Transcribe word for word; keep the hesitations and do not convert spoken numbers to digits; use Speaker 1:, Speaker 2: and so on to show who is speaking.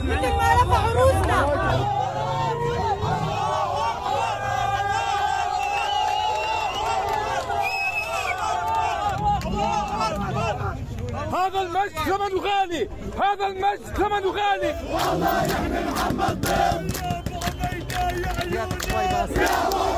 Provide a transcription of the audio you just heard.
Speaker 1: مثل ما رفع عروسنا.
Speaker 2: هذا المجد ثمنه غالي، هذا المجد ثمنه غالي.
Speaker 3: والله يحمي محمد ضيف.